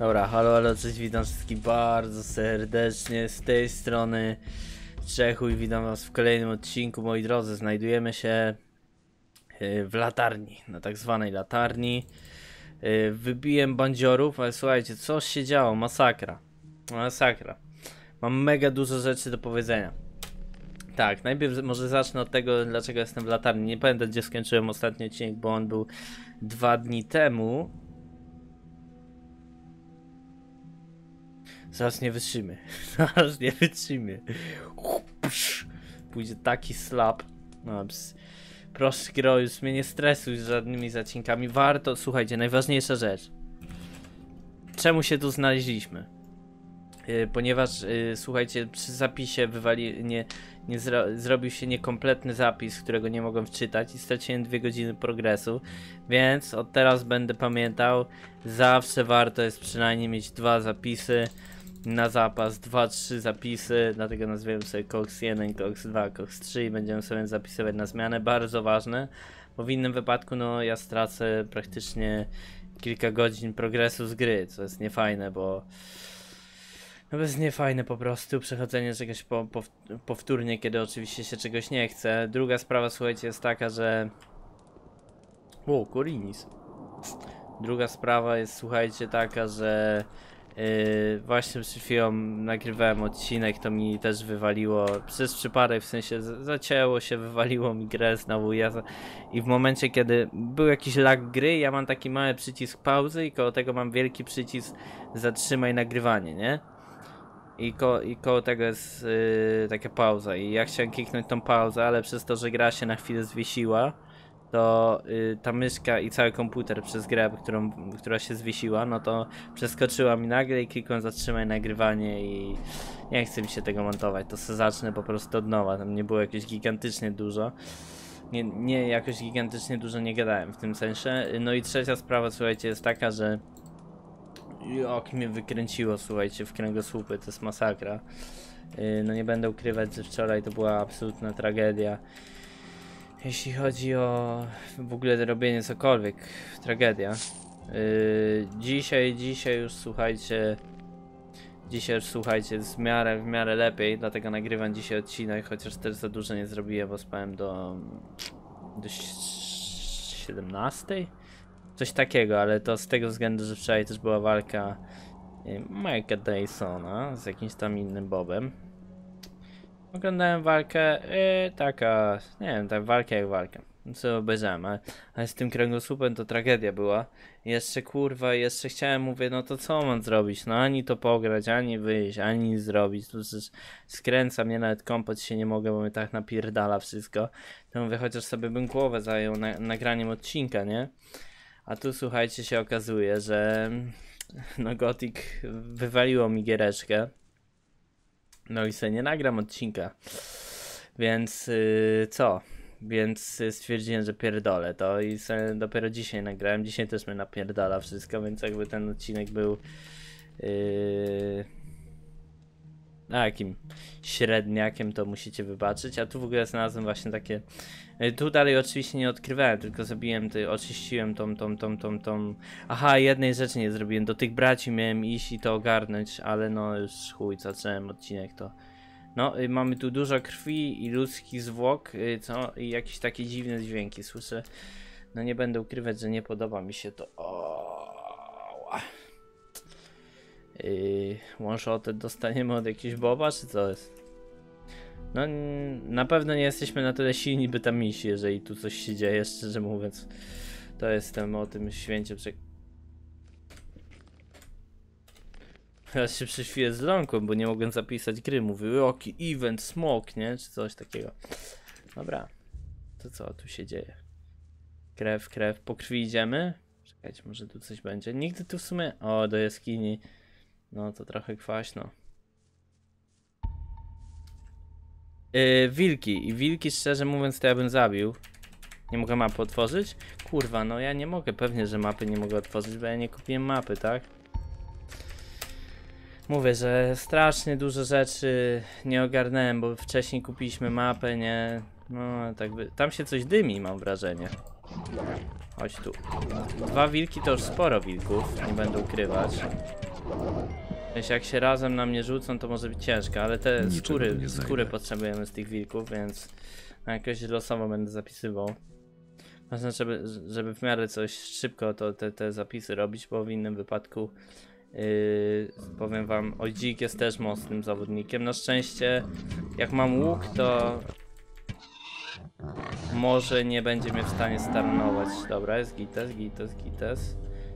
Dobra, halo, halo, cześć, witam wszystkich bardzo serdecznie z tej strony Czechu i witam was w kolejnym odcinku, moi drodzy. Znajdujemy się w latarni, na tak zwanej latarni. Wybiłem bandziorów, ale słuchajcie, coś się działo, masakra. Masakra. Mam mega dużo rzeczy do powiedzenia. Tak, najpierw może zacznę od tego, dlaczego jestem w latarni. Nie pamiętam, gdzie skończyłem ostatni odcinek, bo on był 2 dni temu. Zaraz nie wytrzymy. Zaraz nie wytrzymy. Pójdzie taki slap. No, proszę, gro, już mnie nie stresuj z żadnymi zacinkami. Warto, słuchajcie, najważniejsza rzecz. Czemu się tu znaleźliśmy? Ponieważ, słuchajcie, przy zapisie zrobił się niekompletny zapis, którego nie mogłem wczytać i straciłem 2 godziny progresu, więc od teraz będę pamiętał, zawsze warto jest przynajmniej mieć 2 zapisy na zapas, 2-3 zapisy, dlatego nazwiemy sobie Cox 1, Cox 2, Cox 3 i będziemy sobie zapisywać na zmianę, bardzo ważne, bo w innym wypadku no ja stracę praktycznie kilka godzin progresu z gry, co jest niefajne, bo no to jest niefajne po prostu przechodzenie czegoś powtórnie, kiedy oczywiście się czegoś nie chce. Druga sprawa, słuchajcie, jest taka, że... O, Korinis. Druga sprawa jest, słuchajcie, taka, że właśnie przed chwilą nagrywałem odcinek, to mi też wywaliło przez przypadek, w sensie zacięło się, wywaliło mi grę znowu. I w momencie, kiedy był jakiś lag gry, ja mam taki mały przycisk pauzy i koło tego mam wielki przycisk zatrzymaj nagrywanie, nie? I koło tego jest taka pauza i ja chciałem kliknąć tą pauzę, ale przez to, że gra się na chwilę zwiesiła, to ta myszka i cały komputer przez grę, która się zwiesiła, no to przeskoczyła mi nagle i klikłem zatrzymaj nagrywanie i nie chce mi się tego montować, to sobie zacznę po prostu od nowa, tam nie było jakieś gigantycznie dużo. Nie jakoś gigantycznie dużo nie gadałem w tym sensie. No i trzecia sprawa, słuchajcie, jest taka, że jak mnie wykręciło, słuchajcie, w kręgosłupy, to jest masakra. No nie będę ukrywać, że wczoraj to była absolutna tragedia. Jeśli chodzi o w ogóle robienie cokolwiek, tragedia. Dzisiaj już słuchajcie, jest w miarę lepiej, dlatego nagrywam dzisiaj odcinek, chociaż też za dużo nie zrobiłem, bo spałem do 17? Coś takiego, ale to z tego względu, że wczoraj też była walka Mike'a Dysona z jakimś tam innym Bobem. Oglądałem walkę, taka, nie wiem, tak walkę jak walkę, co obejrzałem, ale z tym kręgosłupem to tragedia była. Jeszcze kurwa, jeszcze chciałem, mówię, no to co mam zrobić, no ani to pograć, ani wyjść, ani nic zrobić, to przecież skręca mnie, nawet kąpać się nie mogę, bo mnie tak napierdala wszystko. To mówię, chociaż sobie bym głowę zajął nagraniem odcinka, nie? A tu słuchajcie, się okazuje, że no Gothic wywaliło mi giereczkę. No i sobie nie nagram odcinka. Więc co? Więc stwierdziłem, że pierdolę to i sobie dopiero dzisiaj nagrałem. Dzisiaj też mnie napierdala wszystko, więc jakby ten odcinek był jakim średniakiem, to musicie wybaczyć. A tu w ogóle znalazłem właśnie takie... Tu dalej oczywiście nie odkrywałem, tylko zrobiłem, oczyściłem tą... Aha, jednej rzeczy nie zrobiłem. Do tych braci miałem iść i to ogarnąć, ale no już chuj, zacząłem odcinek to... No, mamy tu dużo krwi i ludzkich zwłok, co? I jakieś takie dziwne dźwięki słyszę. No nie będę ukrywać, że nie podoba mi się to. One-shoty dostaniemy od jakiegoś boba, czy co jest? No na pewno nie jesteśmy na tyle silni, by tam iść, jeżeli tu coś się dzieje, szczerze mówiąc. To jestem o tym święcie Ja się przez chwilę zląkłem, bo nie mogłem zapisać gry. Mówił, jaki event, smok, nie? Czy coś takiego. Dobra. To co tu się dzieje? Krew. Po krwi idziemy? Czekajcie, może tu coś będzie. Nigdy tu w sumie... O, do jaskini. No to trochę kwaśno. Wilki. I wilki, szczerze mówiąc, to ja bym zabił. Nie mogę mapy otworzyć? Kurwa, no ja nie mogę. Pewnie, że mapy nie mogę otworzyć, bo ja nie kupiłem mapy, tak? Mówię, że strasznie dużo rzeczy nie ogarnąłem, bo wcześniej kupiliśmy mapę, nie... No, tak by... Tam się coś dymi, mam wrażenie. Chodź tu. 2 wilki to już sporo wilków, nie będę ukrywać. Wiesz, jak się razem na mnie rzucą, to może być ciężko, ale te Niczego tu nie skóry znajdę. potrzebujemy z tych wilków, więc jakoś losowo będę zapisywał. Ważne, żeby w miarę coś szybko to te zapisy robić, bo w innym wypadku powiem wam, Ojdzik jest też mocnym zawodnikiem. Na szczęście, jak mam łuk, to może nie będzie mnie w stanie starnować. Dobra, jest gites.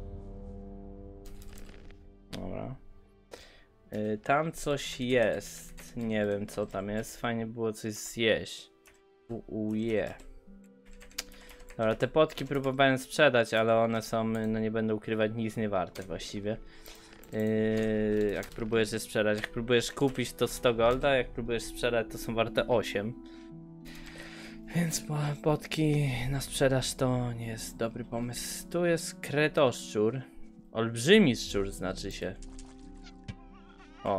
Dobra. Tam coś jest. Nie wiem co tam jest. Fajnie było coś zjeść. Uje. Dobra, te potki próbowałem sprzedać, ale one są, no nie będę ukrywać, nic nie warte właściwie. Jak próbujesz je sprzedać, jak próbujesz kupić to 100 golda, jak próbujesz sprzedać to są warte 8. Więc potki na sprzedaż to nie jest dobry pomysł. Tu jest kretoszczur. Olbrzymi szczur znaczy się. O.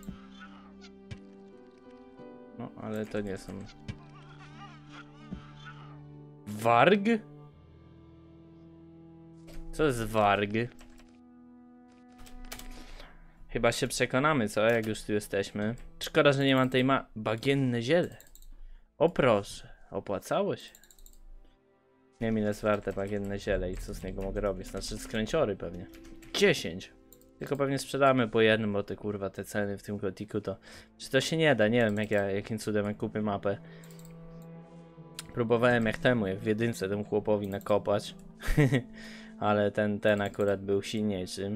No, ale to nie są. Warg? Co jest warg? Chyba się przekonamy, co? Jak już tu jesteśmy. Szkoda, że nie mam tej bagienne ziele. O proszę, opłacało się. Nie wiem ile jest warte bagienne ziele i co z niego mogę robić. Znaczy skręciory pewnie. 10. Tylko pewnie sprzedamy po jednym, bo te kurwa te ceny w tym gotiku to... Czy to się nie da? Nie wiem jakim cudem jak kupię mapę. Próbowałem jak w jedynce temu chłopowi nakopać. Ale ten akurat był silniejszym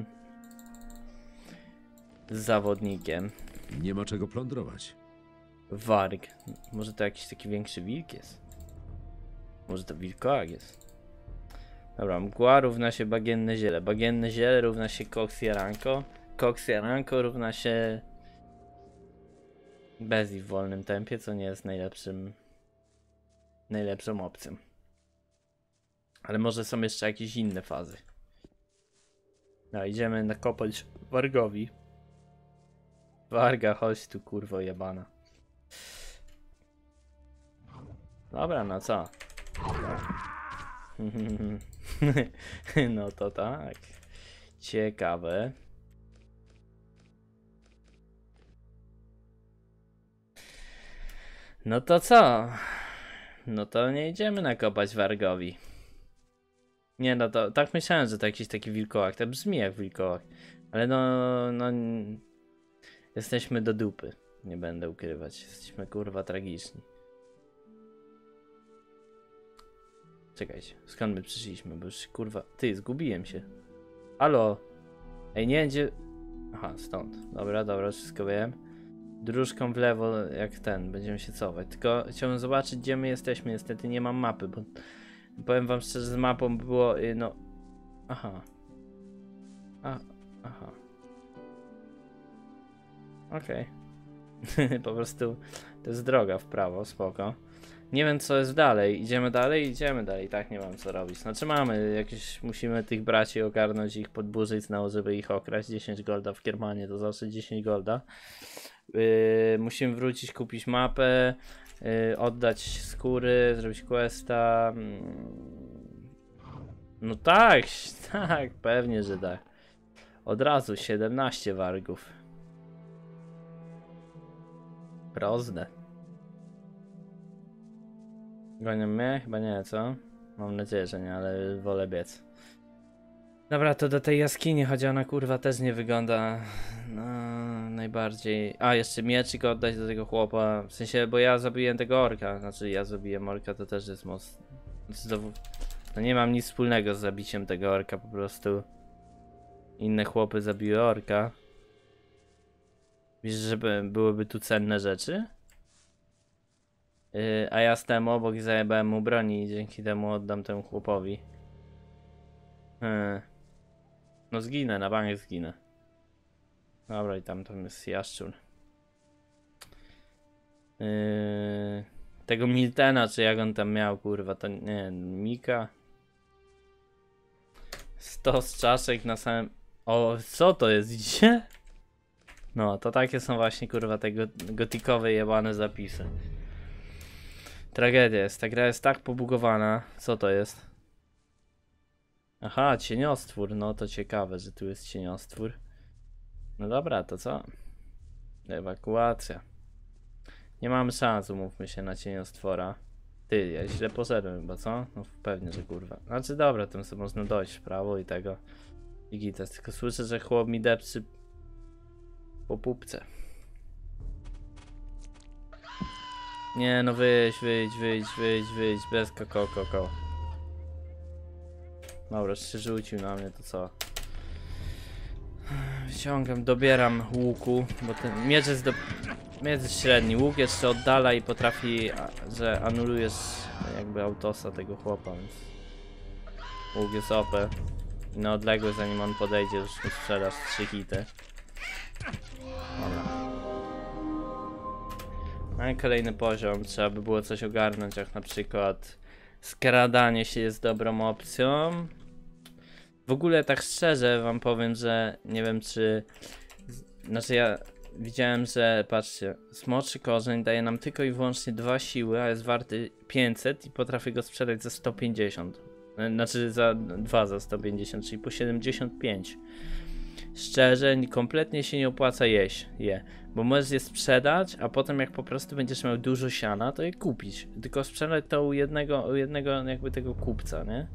zawodnikiem. Nie ma czego plądrować. Warg. Może to jakiś taki większy wilk jest? Może to wilkołak jest? Dobra, mgła równa się bagienne ziele. Bagienne ziele równa się koksjaranko. Koksjaranko równa się Bezi w wolnym tempie, co nie jest najlepszą opcją. Ale może są jeszcze jakieś inne fazy. No, idziemy nakopać wargowi. Warga, chodź tu kurwo jebana. Dobra, no co? No to tak. Ciekawe. No to co? No to nie idziemy nakopać wargowi. Nie no to tak myślałem, że to jakiś taki wilkołak. To brzmi jak wilkołak. Ale no jesteśmy do dupy. Nie będę ukrywać. Jesteśmy kurwa tragiczni. Czekajcie, skąd my przyszliśmy? Bo już kurwa... Ty, zgubiłem się. Halo? Ej, nie będzie... Aha, stąd. Dobra, wszystko wiem. Dróżką w lewo, jak ten, będziemy się cofać. Tylko chciałbym zobaczyć, gdzie my jesteśmy. Niestety nie mam mapy, bo... Powiem wam szczerze, z mapą było, no... Aha. Aha. Okej. Po prostu to jest droga w prawo, spoko. Nie wiem co jest dalej. Idziemy dalej? Tak nie mam co robić. Znaczy mamy jakieś... Musimy tych braci ogarnąć, ich podburzyć znowu, żeby ich okraść. 10 golda w Kiermanie to zawsze 10 golda. Musimy wrócić, kupić mapę. Oddać skóry, zrobić questa. No tak, pewnie, że tak. Od razu 17 wargów. Proste. Gonią mnie? Chyba nie, co? Mam nadzieję, że nie, ale wolę biec. Dobra, to do tej jaskini, choć ona kurwa też nie wygląda no, najbardziej... A, jeszcze mieczyk oddać do tego chłopa, w sensie, bo ja zabiłem tego orka, znaczy ja zabiłem orka, to też jest mocno... No nie mam nic wspólnego z zabiciem tego orka, po prostu... Inne chłopy zabiły orka. Wiesz, żeby byłyby tu cenne rzeczy? A ja stałem obok i zajebałem mu broni i dzięki temu oddam temu chłopowi. No zginę, na bank zginę. Dobra, i tam jest jaszczur. Tego Miltena, czy jak on tam miał, kurwa, to nie, Mika. 100 z czaszek na samym... O, co to jest, widzicie? No, to takie są właśnie, kurwa, te gotikowe jebane zapisy. Tragedia jest, ta gra jest tak pobugowana. Co to jest? Aha, cieniostwór, no to ciekawe, że tu jest cieniostwór. No dobra, to co? Ewakuacja. Nie mamy szans, umówmy się, na cieniostwora. Ty, ja źle poszedłem chyba, co? No pewnie, że kurwa. Znaczy dobra, tym sobie można dojść w prawo i tego. I gitas, tylko słyszę, że chłop mi depczy po pupce. Nie no, wyjdź, bez koko. Dobra, się rzucił na mnie, to co? Wyciągam, dobieram łuku, bo ten miecz jest miecz jest średni, łuk jeszcze oddala i potrafi, że anulujesz jakby autosa tego chłopa, więc łuk jest OP. I na odległość, zanim on podejdzie, już mu strzelasz 3 hity. Dobra. No i kolejny poziom, trzeba by było coś ogarnąć, jak na przykład skradanie się jest dobrą opcją. W ogóle tak szczerze wam powiem, że nie wiem czy... Znaczy ja widziałem, że patrzcie, smoczy korzeń daje nam tylko i wyłącznie 2 siły, a jest warty 500 i potrafię go sprzedać za 150. Znaczy za 2 za 150, czyli po 75. Szczerze, kompletnie się nie opłaca jeść bo możesz je sprzedać, a potem jak po prostu będziesz miał dużo siana, to je kupić. Tylko sprzedać to u jednego jakby tego kupca, nie?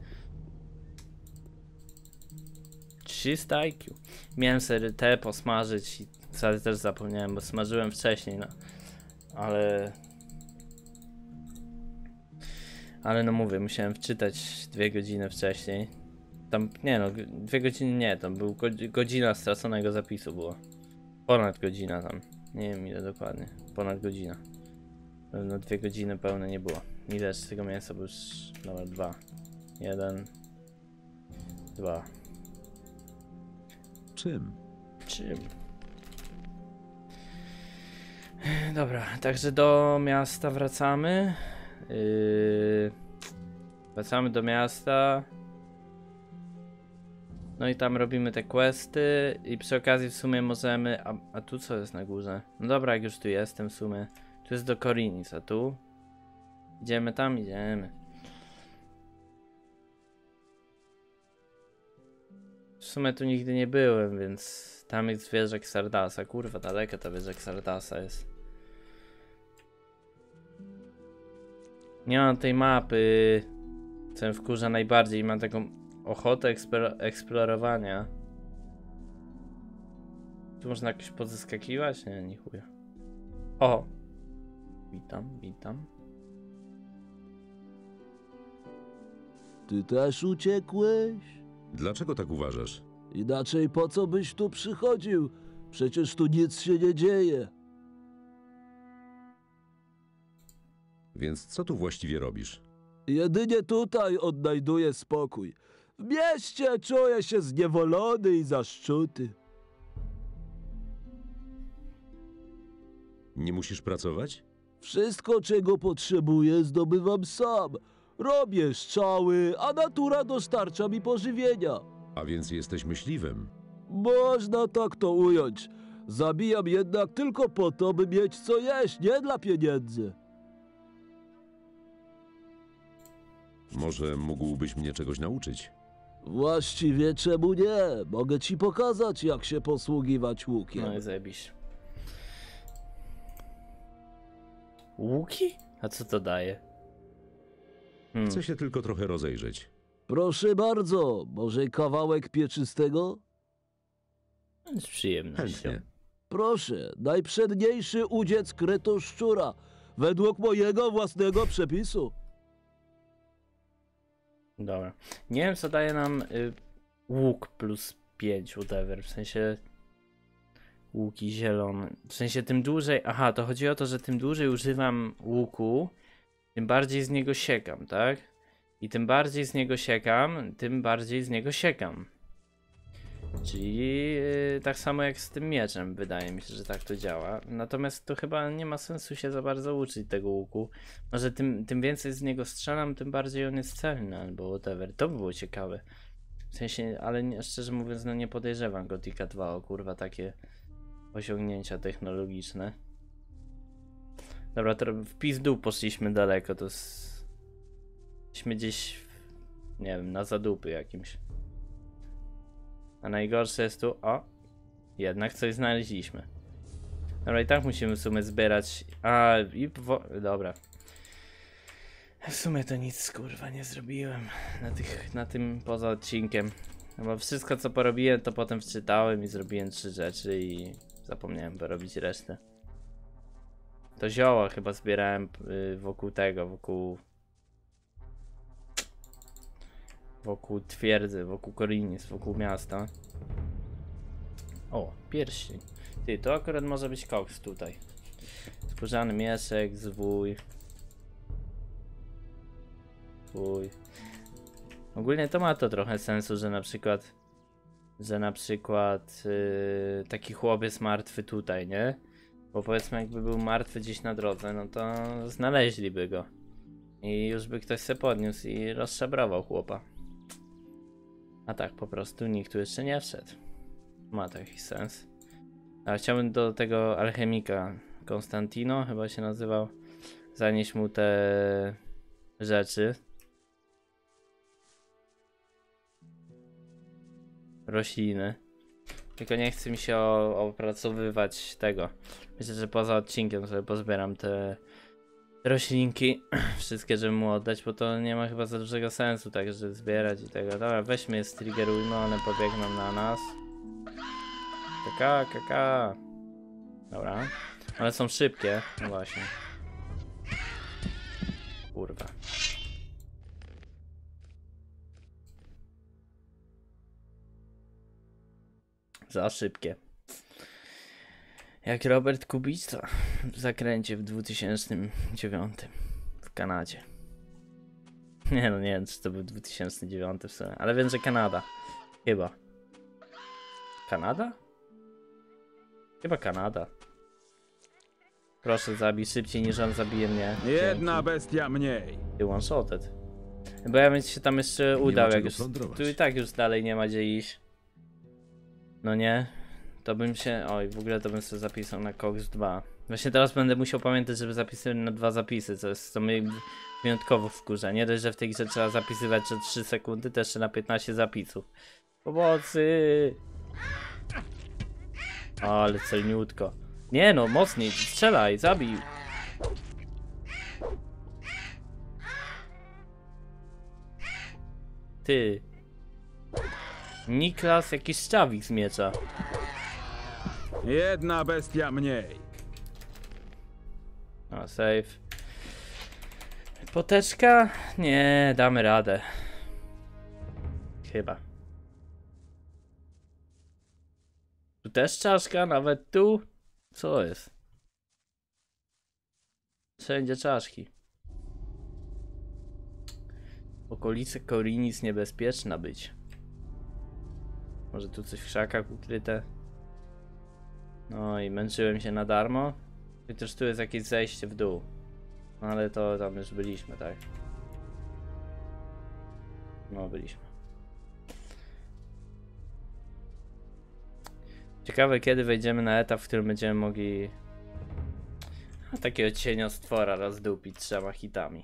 300 IQ. Miałem sobie te posmażyć i też zapomniałem, bo smażyłem wcześniej, no. Ale no mówię, musiałem wczytać 2 godziny wcześniej. Tam, nie no, 2 godziny nie, tam był godzina straconego zapisu było. Ponad godzina tam. Nie wiem ile dokładnie. Ponad godzina. Pewno 2 godziny pełne nie było. Ile z tego mięsa, bo już... Dobra, 2. 1. 2. Czym? Dobra, także do miasta wracamy. Wracamy do miasta. No i tam robimy te questy i przy okazji w sumie możemy... A tu co jest na górze? No dobra, jak już tu jestem w sumie. Tu jest do Korinis, a tu? Idziemy tam? Idziemy. W sumie tu nigdy nie byłem, więc... Tam jest wieża Xardasa. Kurwa, daleka ta wieża Xardasa jest. Nie mam tej mapy. Co mnie wkurza najbardziej. Mam taką ochotę eksplorowania. Tu można jakoś pozyskakiwać? Nie chuja. O! Witam. Ty też uciekłeś? Dlaczego tak uważasz? Inaczej po co byś tu przychodził? Przecież tu nic się nie dzieje. Więc co tu właściwie robisz? Jedynie tutaj odnajduję spokój. W mieście czuję się zniewolony i zaszczuty. Nie musisz pracować? Wszystko, czego potrzebuję, zdobywam sam. Robię strzały, a natura dostarcza mi pożywienia. A więc jesteś myśliwym. Można tak to ująć. Zabijam jednak tylko po to, by mieć co jeść, nie dla pieniędzy. Może mógłbyś mnie czegoś nauczyć? Właściwie czemu nie? Mogę ci pokazać, jak się posługiwać łukiem. No i zajebiś. Łuki? A co to daje? Chcę się tylko trochę rozejrzeć. Proszę bardzo, może kawałek pieczystego? Z przyjemnością. Chętnie. Proszę, najprzedniejszy udziec kretoszczura, według mojego własnego przepisu. Dobra. Nie wiem co daje nam łuk plus 5, whatever. W sensie łuki zielone. W sensie tym dłużej... Aha, to chodzi o to, że tym dłużej używam łuku, tym bardziej z niego siekam, tak? I tym bardziej z niego siekam, tym bardziej z niego siekam. Czyli tak samo jak z tym mieczem, wydaje mi się, że tak to działa. Natomiast to chyba nie ma sensu się za bardzo uczyć tego łuku. Może tym więcej z niego strzelam, tym bardziej on jest celny albo whatever. To by było ciekawe. W sensie, ale nie, szczerze mówiąc, no nie podejrzewam Gothica 2 o kurwa takie osiągnięcia technologiczne. Dobra, to w pizdu poszliśmy daleko, to Jesteśmy gdzieś, nie wiem, na zadupy jakimś. A najgorsze jest tu, o, Jednak coś znaleźliśmy. Dobra, i tak musimy w sumie zbierać. Dobra. W sumie to nic kurwa nie zrobiłem na tym poza odcinkiem. No bo wszystko co porobiłem to potem wczytałem i zrobiłem 3 rzeczy i zapomniałem porobić resztę. To zioła chyba zbierałem wokół tego, wokół twierdzy, wokół Korinis, wokół miasta. O, pierścień. Ty, to akurat może być koks tutaj. Skórzany mieszek, zwój. Ogólnie to ma to trochę sensu, że na przykład taki chłopiec martwy tutaj, nie? Bo powiedzmy jakby był martwy gdzieś na drodze, no to znaleźliby go. I już by ktoś se podniósł i rozszabrował chłopa. A tak po prostu nikt tu jeszcze nie wszedł. Ma to jakiś sens. A chciałbym do tego alchemika Konstantino, chyba się nazywał, zanieść mu te rzeczy. Rośliny. Tylko nie chce mi się opracowywać tego. Myślę, że poza odcinkiem sobie pozbieram te roślinki. Wszystkie, żeby mu oddać, bo to nie ma chyba za dużego sensu, tak, że zbierać i tego. Dobra, weźmy je, striggerujmy, one pobiegną na nas. Kaka. Dobra. One są szybkie. No właśnie. Kurwa. Za szybkie. Jak Robert Kubica w zakręcie w 2009 w Kanadzie. Nie no, nie wiem czy to był 2009 w sumie, ale wiem, że Kanada. Chyba. Kanada? Chyba Kanada. Proszę zabij szybciej niż on zabije mnie. Jedna Dzięki. bestia mniej. Ty one-shotted. Bo ja bym się tam jeszcze udał, ma jak czego już plądrować. tu i tak już dalej nie ma gdzie iść. No nie? To bym się... Oj, w ogóle to bym sobie zapisał na Cox 2. Właśnie teraz będę musiał pamiętać, żeby zapisywać na 2 zapisy, co mnie wyjątkowo wkurza. Nie dość, że w tej grze trzeba zapisywać co 3 sekundy, to jeszcze na 15 zapisów. Pomocy! O, ale celniutko. Nie no, mocniej, strzelaj, zabij. Ty. Niklas jakiś szczawik z miecza. Jedna bestia mniej. O, save. Poteczka? Nie, damy radę. Chyba. Tu też czaszka, nawet tu? Co jest? Wszędzie czaszki. Okolice Korinis niebezpieczna być. Może tu coś w krzakach ukryte? No i męczyłem się na darmo. Chociaż tu jest jakieś zejście w dół. No ale to tam już byliśmy, tak? No byliśmy. Ciekawe kiedy wejdziemy na etap, w którym będziemy mogli takiego cieniostwora rozdupić 3 hitami.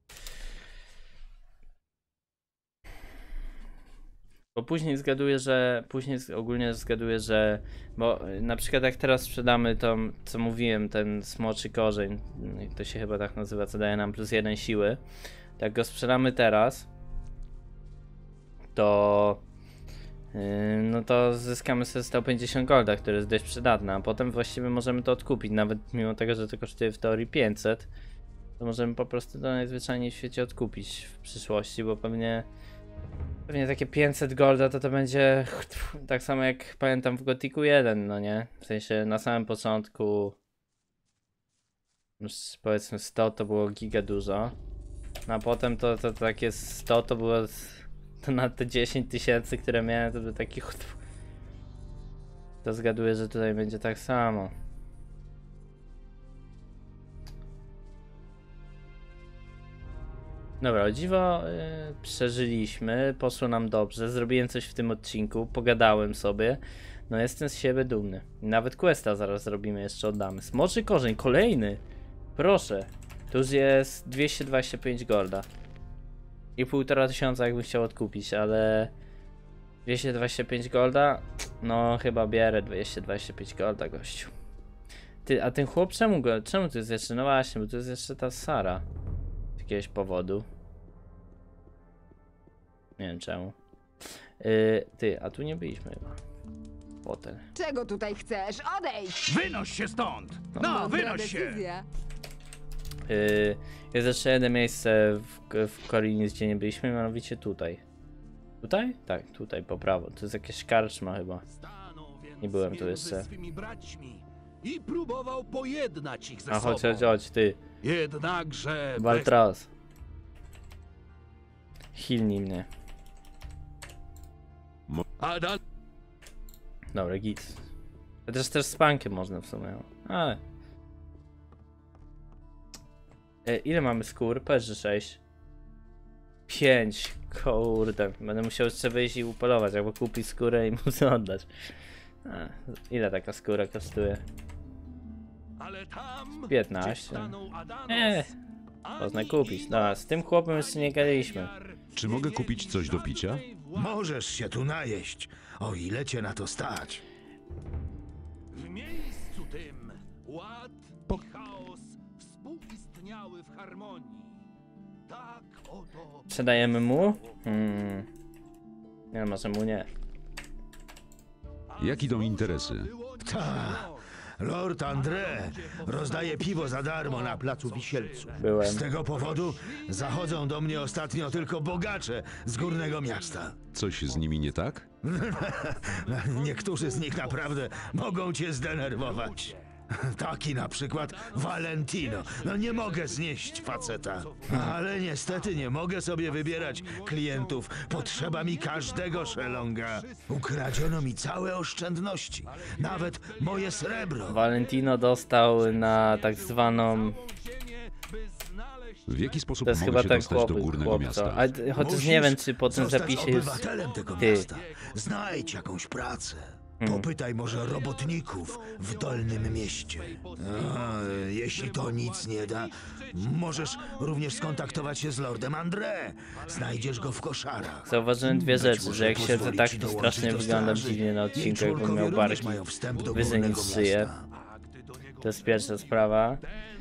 Bo później ogólnie zgaduję, że bo na przykład jak teraz sprzedamy to, co mówiłem, ten smoczy korzeń, to się chyba tak nazywa, co daje nam +1 siły. Jak go sprzedamy teraz, to no to zyskamy sobie 150 golda, który jest dość przydatny, a potem właściwie możemy to odkupić, nawet mimo tego, że to kosztuje w teorii 500, to możemy po prostu to najzwyczajniej w świecie odkupić w przyszłości, bo pewnie takie 500 golda to będzie tak samo jak pamiętam w Gothicu 1, no nie? W sensie na samym początku już powiedzmy 100 to było giga dużo, no a potem to takie 100 to było to na te 10 000, które miałem, to był taki to zgaduję, że tutaj będzie tak samo. Dobra, o dziwo przeżyliśmy, poszło nam dobrze, zrobiłem coś w tym odcinku, pogadałem sobie, no jestem z siebie dumny. Nawet questa zaraz zrobimy, jeszcze oddamy. Smoczy korzeń, kolejny, proszę, to już jest 225 golda i 1500 jakbym chciał odkupić, ale 225 golda? No chyba bierę 225 golda, gościu. Ty, a ten chłop czemu tu jest jeszcze? No właśnie, bo tu jest jeszcze ta Sara. Z jakiegoś powodu. Nie wiem czemu. Ty, a tu nie byliśmy chyba. Potem. Czego tutaj chcesz? Odejdź! Wynoś się stąd! No, Mądra wynoś się! decyzja. Jest jeszcze jedno miejsce w Korinis, gdzie nie byliśmy, mianowicie tutaj. Tutaj? Tak, tutaj po prawo. To jest jakaś karczma chyba. Nie byłem tu jeszcze. Swymi braćmi i próbował pojednać ich ze A sobą. chodź, ty. Jednakże Baltras. Hilnij mnie. Adam Dobra, git. Chociaż też z punkiem można w sumie. Ale. Ile mamy skór? Peży 6. 5. Kurde. Będę musiał jeszcze wyjść i upolować, albo kupić skórę i mu oddać. Ile taka skóra kosztuje? ale tam 15. gdzie stanął Adanos, Można ani kupić. No, z tym chłopem jeszcze nie gadaliśmy. Czy mogę kupić coś do picia? Możesz się tu najeść, o ile cię na to stać. W miejscu tym ład i chaos współistniały w harmonii. Tak oto Sprzedajemy mu? Nie, może mu nie. Jak idą interesy? Ta, Lord André rozdaje piwo za darmo na placu Wisielców. Byłem. Z tego powodu zachodzą do mnie ostatnio tylko bogacze z górnego miasta. Coś z nimi nie tak? Niektórzy z nich naprawdę mogą cię zdenerwować. Taki na przykład Valentino. No nie mogę znieść faceta. Ale niestety nie mogę sobie wybierać klientów. Potrzeba mi każdego szelonga. Ukradziono mi całe oszczędności. Nawet moje srebro. Valentino dostał na tak zwaną. W jaki sposób To jest mogę chyba się ten dostać do górnego chłop, miasta? chociaż Musisz nie wiem, czy po tym zostać zapisie jest. obywatelem tego Ty. miasta. Znajdź jakąś pracę. Popytaj może robotników w Dolnym Mieście. A, jeśli to nic nie da, możesz również skontaktować się z Lordem André. Znajdziesz go w koszarach. Zauważyłem dwie Być rzeczy, może że jak siedzę pozwoli tak, ci to dołączyć strasznie do wyglądam straży. dziwnie na Jej odcinku, jakbym członkowie miał również barki. mają wstęp do Wyżej górnego niż szyję. miasta. To jest pierwsza sprawa.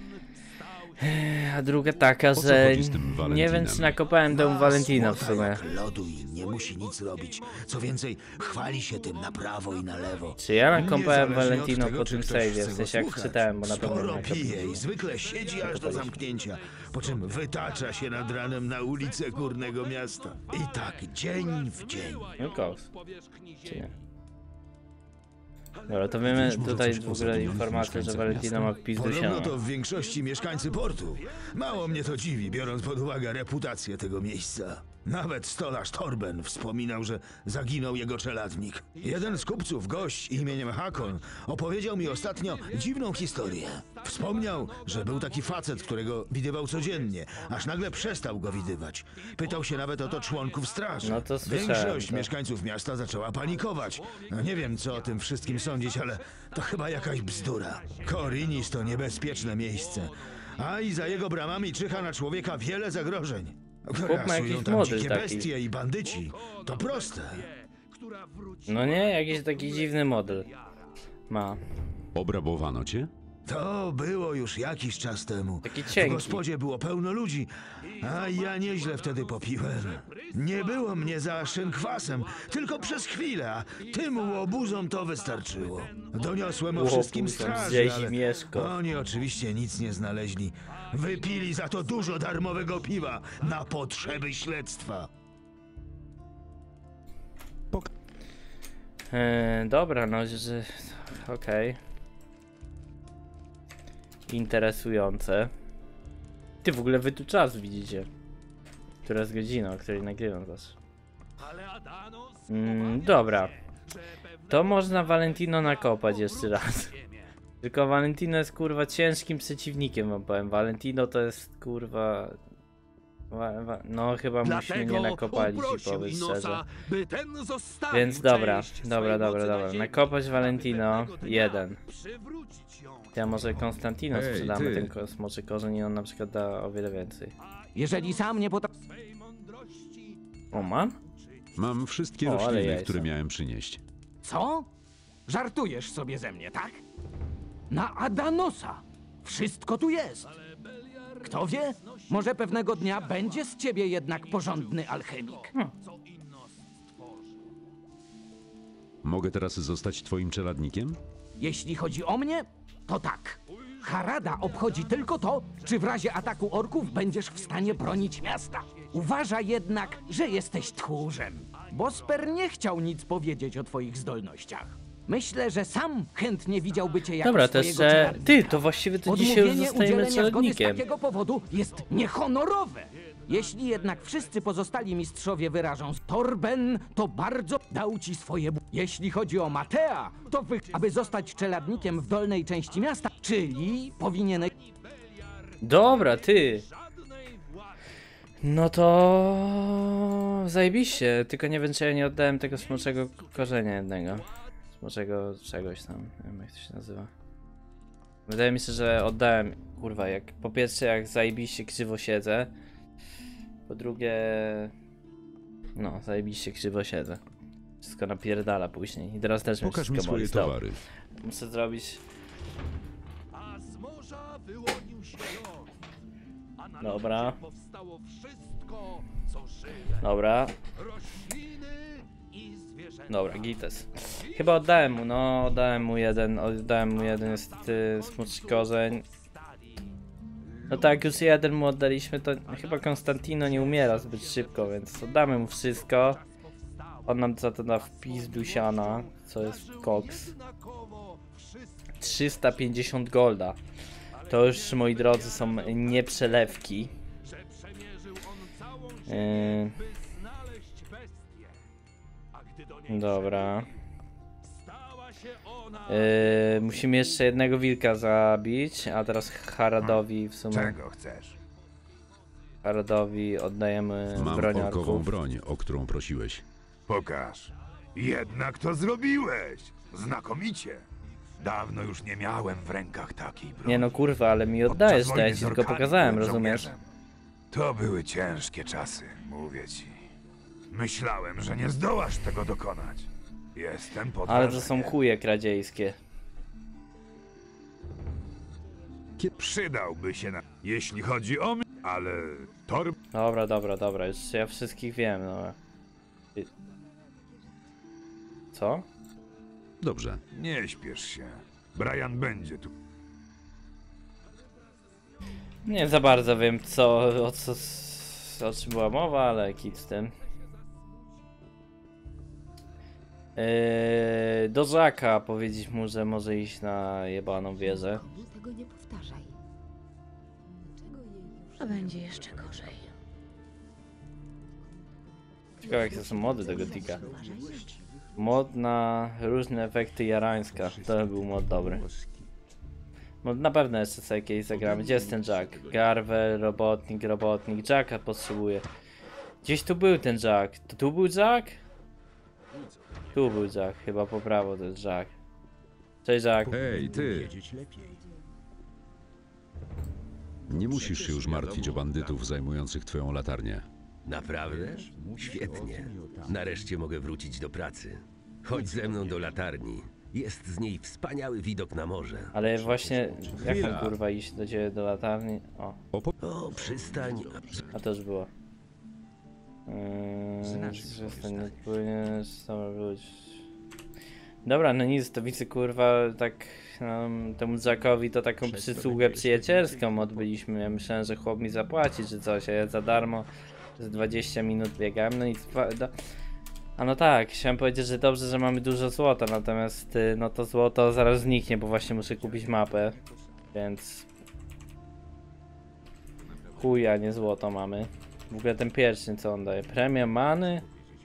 A druga taka, co że chodzi z tym nie wiem, Valentinem? czy nakopałem temu Ma Valentino w słota sumie. jak lodu i nie musi nic robić. Co więcej, chwali się tym na prawo i na lewo. Czy ja nakopałem Niezależnie Valentino od tego, po czy tym ktoś save'ie, chce w go sensie jak słuchać. czytałem, bo na pewno Sporo nie pije i zwykle siedzi aż do zamknięcia, po czym wytacza się nad ranem na ulicę górnego miasta. I tak dzień w dzień. No kos. Czy nie? Dobra, to wiemy może tutaj coś w poza ogóle tymi informację, że mieszkańcami Valentino ma miasta? w pizdu Podobno siano. to w większości mieszkańcy portu. Mało mnie to dziwi, biorąc pod uwagę reputację tego miejsca. Nawet stolarz Torben wspominał, że zaginął jego czeladnik. Jeden z kupców, gość imieniem Hakon, opowiedział mi ostatnio dziwną historię. Wspomniał, że był taki facet, którego widywał codziennie, aż nagle przestał go widywać. Pytał się nawet o to członków straży. No to słyszałem, Większość tak. mieszkańców miasta zaczęła panikować. No nie wiem, co o tym wszystkim sądzić, ale to chyba jakaś bzdura. Korinis to niebezpieczne miejsce, a i za jego bramami czyha na człowieka wiele zagrożeń. ma Grasują jakiś tam model dzikie taki. bestie i bandyci. To proste. No nie, jakiś taki dziwny model ma. Obrabowano cię? To było już jakiś czas temu. Taki W cienki. gospodzie było pełno ludzi, a ja nieźle wtedy popiłem. Nie było mnie za szynkwasem, tylko przez chwilę, a tym łobuzom to wystarczyło. Doniosłem o wszystkim Łobuzom straży, zjeść ale mieszko. oni oczywiście nic nie znaleźli. Wypili za to dużo darmowego piwa na potrzeby śledztwa. Dobra, no, że... Okej. Interesujące. Ty, w ogóle wy tu czas widzicie. Która jest godzina, o której nagrywam was. Dobra. To można Valentino nakopać jeszcze raz. Tylko Valentino jest kurwa ciężkim przeciwnikiem, wam powiem. Valentino to jest kurwa... No chyba musimy nie nakopalić i powiem szczerze. by ten zostawił Więc dobra, część dobra. swojej mocy na ziemi, Nakopać Valentino, aby pewnego dnia 1. przywrócić ją. Ja może Konstantino Ej, sprzedamy ty. ten smoczy korzeń i on na przykład da o wiele więcej. Jeżeli sam nie potrafi... Swej mądrości O, mam? Mam wszystkie O, ale rośliny, jajca. które miałem przynieść. Co? Żartujesz sobie ze mnie, tak? Na Adanosa! Wszystko tu jest! Kto wie? Może pewnego dnia będzie z ciebie jednak porządny alchemik. Mogę teraz zostać twoim czeladnikiem? Jeśli chodzi o mnie, to tak. Harada obchodzi tylko to, czy w razie ataku orków będziesz w stanie bronić miasta. Uważaj jednak, że jesteś tchórzem. Bosper nie chciał nic powiedzieć o twoich zdolnościach. Myślę, że sam chętnie widziałby cię jako Dobra, to swojego jeszcze... czeladnika. Ty, to właściwie to dzisiaj już Odmówienie zostajemy udzielenia zgody z czeladnikiem. takiego powodu jest niehonorowe. Jeśli jednak wszyscy pozostali mistrzowie wyrażą Torben, to bardzo dał ci swoje Jeśli chodzi o Matea, to aby zostać czeladnikiem w dolnej części miasta, czyli powinieneś... Dobra, ty. No to... Zajebiście, tylko nie wiem, czy ja nie oddałem tego smoczego korzenia jednego. Smoczego czegoś tam, nie wiem jak to się nazywa. Wydaje mi się, że oddałem, kurwa, jak po pierwsze jak zajebiście krzywo siedzę. Po drugie... No, zajebiście krzywo siedzę. Wszystko napierdala później i teraz też mnie Pokaż mi wszystko boli. swoje Stop. towary. Muszę zrobić... A z morza wyłonił się ląd, a na Dobra. lądzie powstało wszystko, co żyje. Dobra, Rośliny i zwierzęta. dobra, gites. Chyba oddałem mu, no, oddałem mu jeden niestety smuczny korzeń. No tak, już jeden mu oddaliśmy, to chyba Konstantino nie umiera zbyt szybko, więc oddamy mu wszystko. On nam za to da wpis Dusiana, co jest koks. Jednakowo wszystko 350 golda. To już, moi drodzy, są nieprzelewki. przemierzył on całą ziemię, by znaleźć bestię. A gdy do niej Dobra. stała się ona... Musimy jeszcze jednego wilka zabić, a teraz Haradowi w sumie. Czego chcesz? Haradowi oddajemy Mam broń orkową orków. broń, o którą prosiłeś. Pokaż. Jednak to zrobiłeś. Znakomicie. Dawno już nie miałem w rękach takiej broni. Nie no kurwa, ale mi Podczas oddajesz, to wojny ja ci z tylko orkami pokazałem, byłem rozumiesz? żołnierzem. To były ciężkie czasy, mówię ci. Myślałem, że nie zdołasz tego dokonać. Jestem pod Ale to wrażeniem. są chuje kradziejskie. Przydałby się na... Jeśli chodzi o mnie, ale... Dobra, już ja wszystkich wiem, no. Co? Dobrze. Nie śpiesz się. Brian będzie tu. Nie za bardzo wiem o czym była mowa, ale kit z tym. Do Żaka powiedzieć mu, że może iść na jebaną wieżę. Komu tego nie powtarzaj. Dlaczego jej już A będzie jeszcze gorzej. Ciekawe jakie są mody tego tika. Mod na różne efekty jarańska. To był mod dobry. No na pewno jeszcze sobie jakieś zagramy. Gdzie jest ten Jack? Garwel, robotnik. Jacka potrzebuję. Gdzieś tu był ten Jack. To tu był Jack? Tu był Jack. Chyba po prawo to jest Jack. Cześć Jack. Hej, ty! Nie musisz się już martwić o bandytów zajmujących twoją latarnię. Naprawdę? Świetnie. Nareszcie mogę wrócić do pracy. Chodź ze mną do latarni. Jest z niej wspaniały widok na morze. Ale właśnie, jak mam kurwa iść do ciebie do latarni? O, O, przystań. a to już było. Przestań, nie płyniesz, sama wróć. Dobra, no nic, to widzę kurwa, tak temu Jackowi to taką przysługę przyjacielską odbyliśmy. Ja myślałem, że chłop mi zapłaci czy coś, a ja za darmo z 20 minut biegałem, no i a no tak, chciałem powiedzieć, że dobrze, że mamy dużo złota, natomiast no to złoto zaraz zniknie, bo właśnie muszę kupić mapę, więc chuja, nie złoto mamy. W ogóle ten pierścień co on daje? Premia many?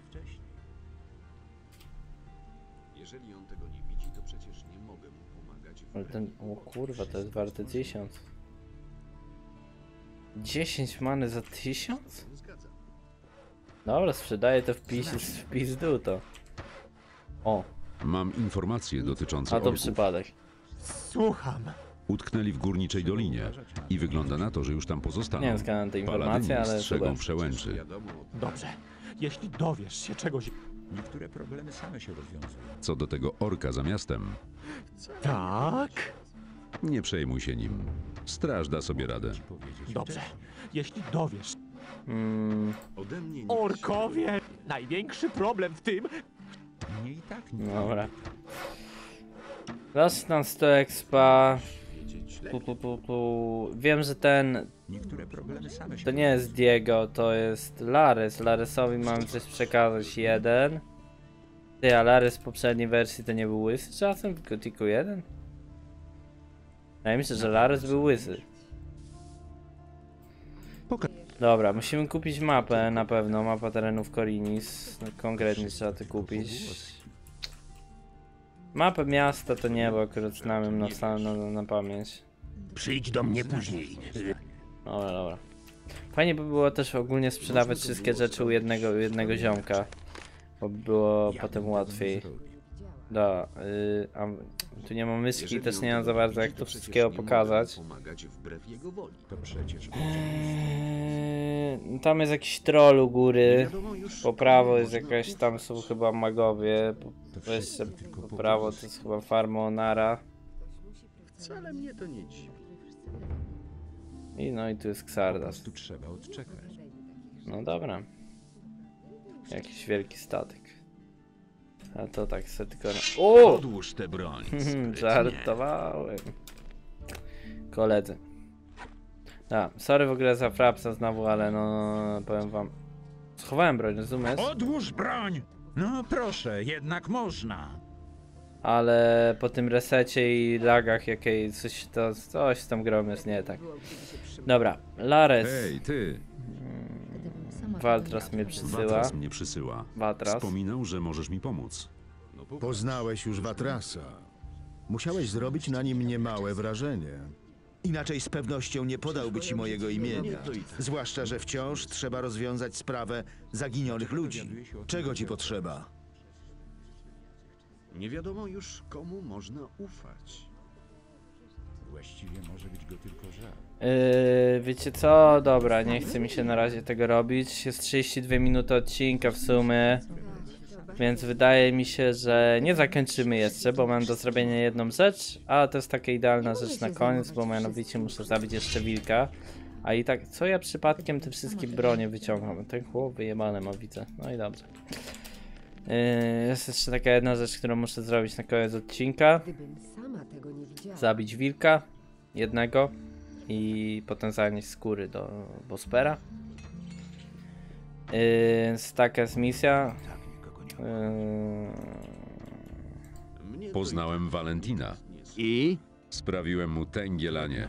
Ale ten, o kurwa, to jest warte 1000. 10 many za 1000? Dobra, sprzedaję to w pizdu to. O, Mam informacje dotyczące a to orków. przypadek. Utknęli w górniczej dolinie i wygląda na to, że już tam pozostaną. Nie wiem skąd te informacje, Paladyni ale strzegą super. przełęczy. Dobrze. jeśli dowiesz się czegoś... Niektóre problemy same się rozwiązują. Co do tego orka za miastem, Tak? nie przejmuj się nim. Straż da sobie radę. Dobrze. Jeśli dowiesz... Ode mnie Orkowie! Największy problem w tym... mnie i tak nie Dobra. Raz tam 100 expa. Wiem, że ten... Niektóre problemy same się To nie jest Diego, to jest Lares. Laresowi mam coś przekazać. 1. Ty, a Lares w poprzedniej wersji to nie był łysy czasem? Tylko 1? Wydaje mi się, że Lares był łysy. Dobra, musimy kupić mapę na pewno. Mapa terenów Korinis. No, konkretnie trzeba to kupić. Mapę miasta to nie, bo akurat znałem na pamięć. Przyjdź do mnie później. Dobra, dobra. Fajnie by było też ogólnie sprzedawać wszystkie rzeczy u jednego ziomka. Bo by było potem łatwiej. Da, a tu nie ma myszki, też nie mam za bardzo jak to wszystkiego pokazać. To przecież Tam jest jakiś troll u góry. Po prawo jest jakaś, tam są chyba magowie. Po jeszcze po prawo to jest chyba farma Onara. Wcale mnie to nie dziwi. I no i tu jest Xardas. tu trzeba odczekać. No dobra. Jakiś wielki statek. A to tak sobie tylko... O! Odłóż tę broń. Żartowałem. Koledzy. Sorry w ogóle za frapsa znowu, ale no powiem wam. Schowałem broń, rozumiesz? Odłóż broń! No proszę, jednak można. Ale po tym resecie i lagach jakiej coś z tą grą jest nie tak. Dobra, Lares. Hej, ty! Waltras mnie przysyła. Watras mnie przysyła. Watras. Wspominał, że możesz mi pomóc. Poznałeś już Watrasa. Musiałeś zrobić na nim niemałe wrażenie. Inaczej z pewnością nie podałby ci mojego imienia. Zwłaszcza, że wciąż trzeba rozwiązać sprawę zaginionych ludzi. Czego ci potrzeba? Nie wiadomo już, komu można ufać. Właściwie może być go tylko żal. Wiecie co? Dobra, nie chce mi się na razie tego robić. Jest 32 minuty odcinka w sumie. Więc wydaje mi się, że nie zakończymy jeszcze, bo mam do zrobienia jedną rzecz. A to jest taka idealna rzecz na koniec, bo mianowicie muszę zabić jeszcze wilka. A i tak, co ja przypadkiem te wszystkie bronie wyciągam? Ten chłop wyjebane ma, widzę. No i dobrze. Jest jeszcze taka jedna rzecz, którą muszę zrobić na koniec odcinka. Zabić wilka. Jednego. I potem zanieść skóry do Bospera. Taka jest misja. Poznałem Valentina. I? Sprawiłem mu tęgielanie.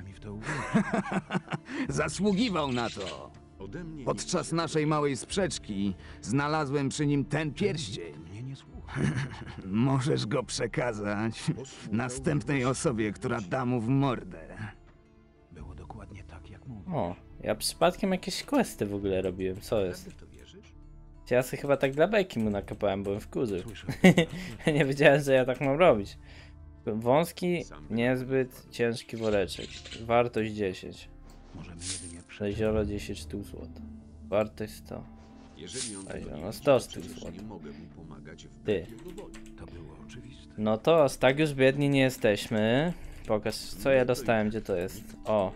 Zasługiwał na to. Podczas naszej małej sprzeczki znalazłem przy nim ten pierścień. Możesz go przekazać następnej osobie, która da mu w mordę. Było dokładnie tak, jak mówię. O, ja przypadkiem jakieś questy w ogóle robiłem, co jest? Ja sobie chyba tak dla beki mu nakopałem, byłem w kurzu. Nie wiedziałem, że ja tak mam robić. Wąski, niezbyt ciężki woreczek. Wartość 10. Jezioro 10 sztuk złota. Wartość 100. No 100 sztuk złota. Ty. No to tak już biedni nie jesteśmy. Pokaż, co ja dostałem, gdzie to jest. O.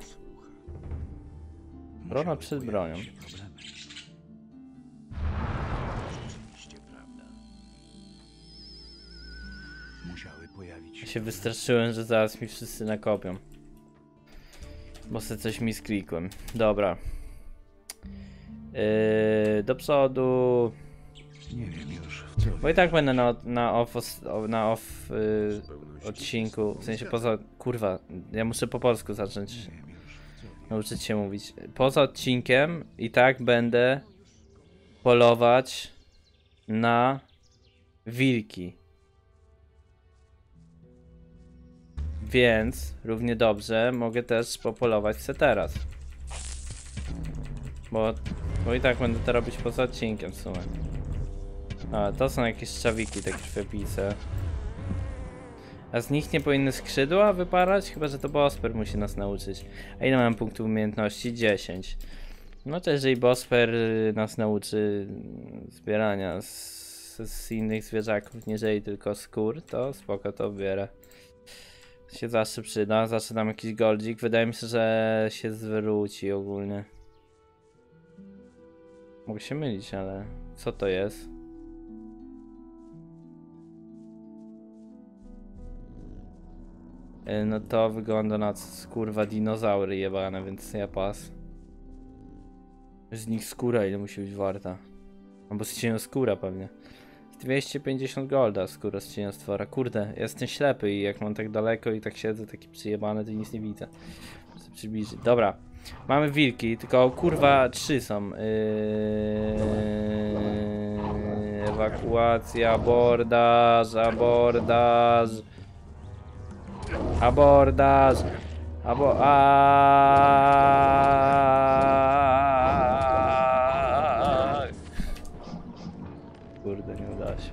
Brona przed bronią. Ja się wystraszyłem, że zaraz mi wszyscy nakopią. Bo sobie coś mi sklikłem. Dobra. Do przodu. Nie wiem już w co. Bo i tak będę na off odcinku. W sensie poza... Kurwa, ja muszę po polsku zacząć nauczyć się mówić. Poza odcinkiem i tak będę polować na wilki. Więc równie dobrze mogę też popolować se teraz. Bo i tak będę to robić poza odcinkiem w sumie. A, to są jakieś szczawiki, takie krwiopice. A z nich nie powinny skrzydła wyparać? Chyba, że to Bosper musi nas nauczyć. A ile mam punktów umiejętności? 10. No to jeżeli Bosper nas nauczy zbierania z innych zwierzaków, niżeli tylko skór, to spoko, to bierę. Się zawsze przyda, zawsze dam jakiś goldzik. Wydaje mi się, że się zwróci ogólnie. Mogę się mylić, ale co to jest? No to wygląda na kurwa dinozaury jebane, więc ja pas. Z nich skóra ile musi być warta? Albo z cienioskóra pewnie. 250 golda skóra z cieniostwora. Kurde, ja jestem ślepy i jak mam tak daleko i tak siedzę taki przyjebany, to nic nie widzę. Muszę przybliżyć. Dobra, mamy wilki, tylko kurwa 3 są. Ewakuacja, abordaż, abordaż. Abordaż. Kurde, nie udało się.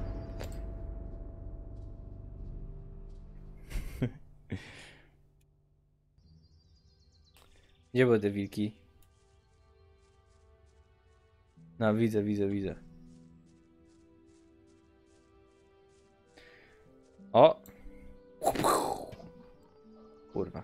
Gdzie były te wilki? No, widzę. O! Kurwa.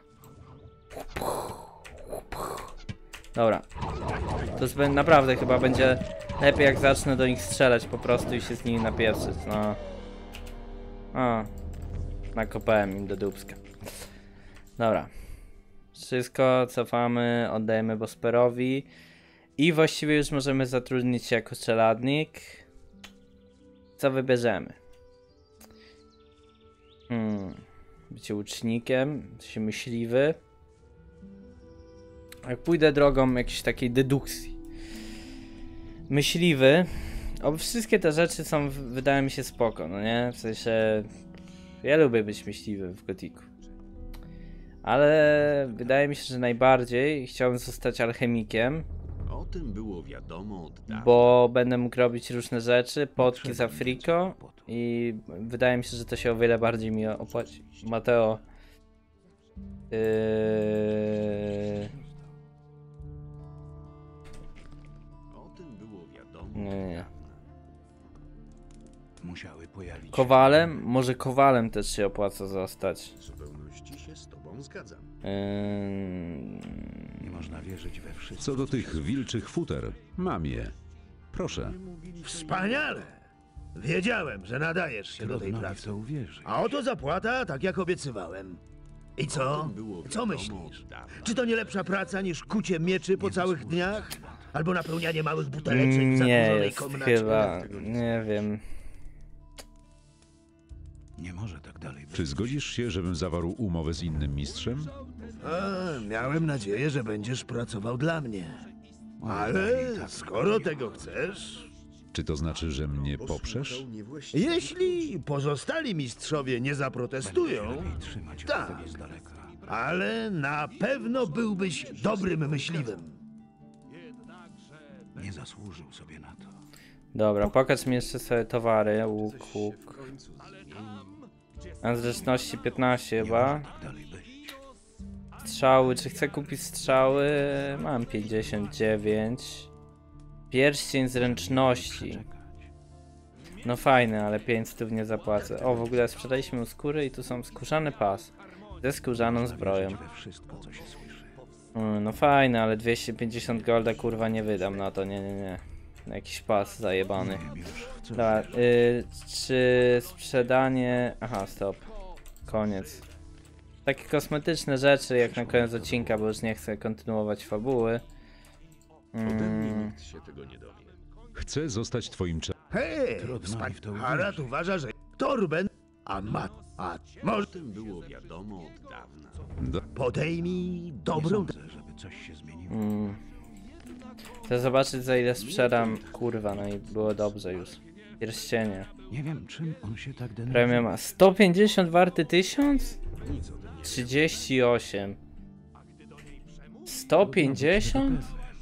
Dobra. To jest naprawdę chyba będzie lepiej jak zacznę do nich strzelać po prostu i się z nimi napieprzyć, no. O. Nakopałem im do dupska. Dobra. Wszystko cofamy, oddajemy Bosperowi. I właściwie już możemy zatrudnić się jako czeladnik. Co wybierzemy? Bycie łucznikiem, się myśliwy. Jak pójdę drogą jakiejś takiej dedukcji. Myśliwy. Wszystkie te rzeczy są, wydaje mi się, spoko, no nie? W sensie, ja lubię być myśliwy w Gotiku. Ale wydaje mi się, że najbardziej chciałbym zostać alchemikiem. O tym było wiadomo od dawna. Bo będę mógł robić różne rzeczy, potki z Afriko i wydaje mi się, że to się o wiele bardziej mi opłaci. Mateo. O tym było wiadomo. Nie. Musiały pojawić się. Kowalem? Może kowalem też się opłaca zostać. W zupełności się z tobą zgadzam. Nie można wierzyć we wszystko. Co do tych wilczych futer, mam je. Proszę. Wspaniale! Wiedziałem, że nadajesz się do tej Trudno mi w pracy. to uwierzyć. A oto zapłata, tak jak obiecywałem. I co? Co myślisz? Czy to nie lepsza praca niż kucie mieczy po całych dniach? Albo napełnianie małych buteleczek w Nie zakurzonej jest komnacie? chyba, nie wiem. Nie może tak dalej być. Czy zgodzisz się, żebym zawarł umowę z innym mistrzem? Miałem nadzieję, że będziesz pracował dla mnie. Ale skoro tego chcesz... Czy to znaczy, że mnie poprzesz? Jeśli pozostali mistrzowie nie zaprotestują, Lepiej trzymać tak. tego z daleka. ale na pewno byłbyś dobrym myśliwym. Nie zasłużył sobie na to. Dobra, pokaż mi jeszcze sobie towary. Łuk. A zręczności 15 chyba. Dalej być. Strzały, czy chcę kupić strzały? Mam 59. Pierścień zręczności. No fajny, ale 500 nie zapłacę. O, w ogóle sprzedaliśmy mu skóry i tu są skórzany pas. Ze skórzaną zbroją. We wszystko, co się słyszy. No fajne, ale 250 golda kurwa nie wydam na to, nie. Jakiś pas zajebany. Wiem już, w co Dobra, wierzysz. czy sprzedanie... Aha, stop. Koniec. Takie kosmetyczne rzeczy jak na koniec odcinka, bo już nie chcę kontynuować fabuły. Ode mnie nikt się tego nie dowie. Chcę zostać twoim Hej, Trudno mi w to Harad uwierzyć. uważa, że Torben, a może O tym było wiadomo od dawna. podejmij Nie dobrą... sądzę, żeby coś się zmieniło. Chcę zobaczyć za ile sprzedam. Kurwa, no i było dobrze już. Pierścienie. Nie wiem, czym on się tak denerwuje. Premia ma 150 warty 1000? 38. 150?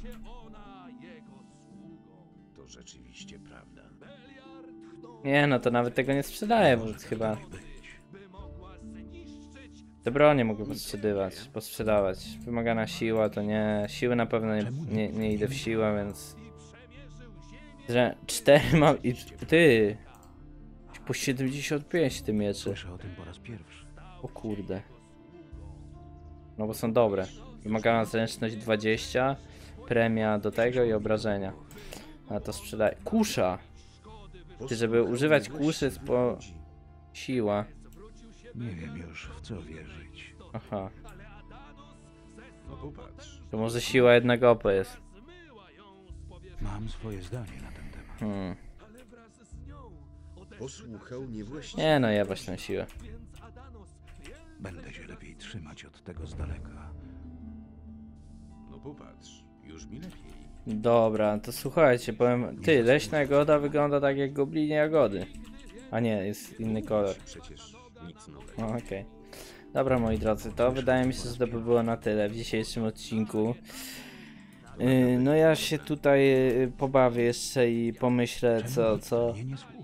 To rzeczywiście prawda. Nie no, to nawet tego nie sprzedaję, bo chyba... Te bronie mogę posprzedawać. Wymagana siła to nie. Siły na pewno nie idę w siłę, więc. Że 4 mam i ty. Po 75 te miecze. Słyszę o tym po raz pierwszy. O kurde. No bo są dobre. Wymagana zręczność 20, premia do tego i obrażenia. A to sprzedaję. Kusza! Ty, żeby używać kuszy siła. Nie wiem już, w co wierzyć. Aha. No popatrz. To może siła jednego OP jest. Mam swoje zdanie na ten temat. Posłuchał niewłaściwie. Nie no, jebać tę siłę. Będę się lepiej trzymać od tego z daleka. No popatrz, już mi lepiej. Dobra, to słuchajcie, powiem. Ty, leśna jagoda wygląda tak jak goblinie jagody. A nie, jest inny kolor. Przecież nic nowego. No, okej. Dobra, moi drodzy, to wydaje mi się, że to by było na tyle w dzisiejszym odcinku. No ja się tutaj pobawię jeszcze i pomyślę, co Nie słucha.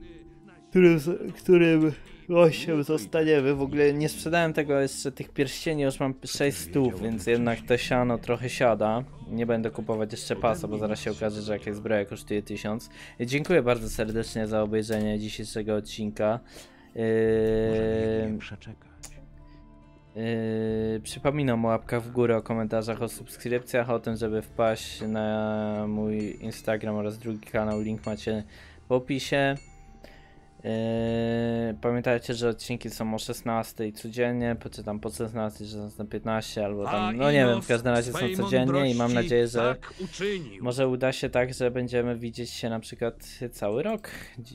którym gościem zostaniemy. W ogóle nie sprzedałem tego jeszcze, tych pierścieni, już mam 600, więc jednak to siano trochę siada. Nie będę kupować jeszcze pasa, bo zaraz się okaże, że jakaś zbroja kosztuje 1000. Dziękuję bardzo serdecznie za obejrzenie dzisiejszego odcinka. Przeczekać. Przypominam o łapkach w górę, o komentarzach, o subskrypcjach, o tym, żeby wpaść na mój Instagram oraz drugi kanał, link macie w opisie. Pamiętajcie, że odcinki są o 16 codziennie, czy tam po 16, czy na 15, albo tam, no nie wiem, w każdym razie są codziennie i mam nadzieję, że może uda się tak, że będziemy widzieć się na przykład cały rok.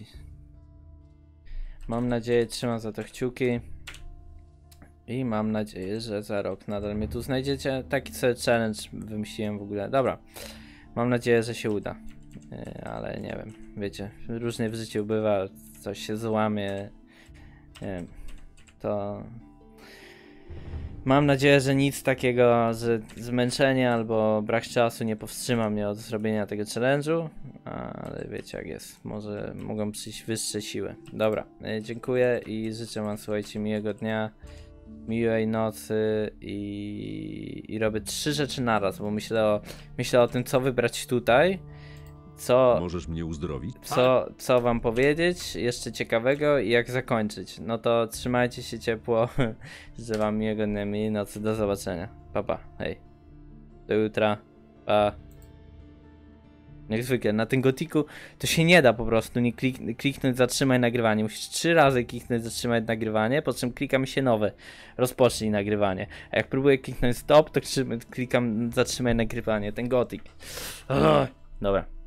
Mam nadzieję, trzymam za to kciuki. I mam nadzieję, że za rok nadal mnie tu znajdziecie. Taki sobie challenge wymyśliłem w ogóle. Dobra. Mam nadzieję, że się uda. Ale nie wiem. Wiecie, różnie w życiu bywa. Coś się złamie. Nie wiem. To... Mam nadzieję, że nic takiego, że zmęczenie albo brak czasu nie powstrzyma mnie od zrobienia tego challenge'u. Ale wiecie jak jest. Może mogą przyjść wyższe siły. Dobra. Dziękuję i życzę wam, słuchajcie, miłego dnia. Miłej nocy i robię 3 rzeczy naraz, bo myślę o tym, co wybrać tutaj, Możesz mnie uzdrowić? co wam powiedzieć jeszcze ciekawego i jak zakończyć. No to trzymajcie się ciepło, życzę wam miłego dnia, miłej nocy, do zobaczenia. Pa, pa, hej. Do jutra, pa. Jak zwykle, na tym gotiku to się nie da po prostu nie kliknąć zatrzymaj nagrywanie. Musisz 3 razy kliknąć zatrzymać nagrywanie, po czym klikam się nowe. Rozpocznij nagrywanie. A jak próbuję kliknąć stop, to klikam zatrzymaj nagrywanie. Ten gotik. Dobra.